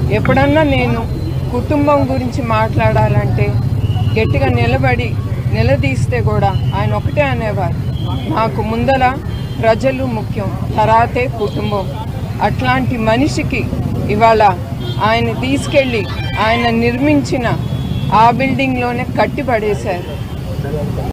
ఎప్పుడన్నా నేను కుటుంబం గురించి మాట్లాడాలంటే గట్టిగా నిలదీస్తే కూడా ఆయన ఒకటే అనేవారు, నాకు ముందల ప్రజలు ముఖ్యం, తర్వాతే కుటుంబం. అట్లాంటి మనిషికి ఇవాళ ఆయన తీసుకెళ్ళి ఆయన నిర్మించిన ఆ బిల్డింగ్లోనే కట్టిపడేశారు.